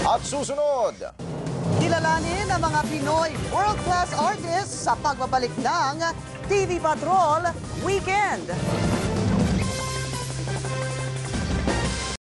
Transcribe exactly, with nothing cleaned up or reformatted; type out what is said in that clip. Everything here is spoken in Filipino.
At susunod, kilalanin ang mga Pinoy world-class artists sa pagbabalik ng T V Patrol Weekend.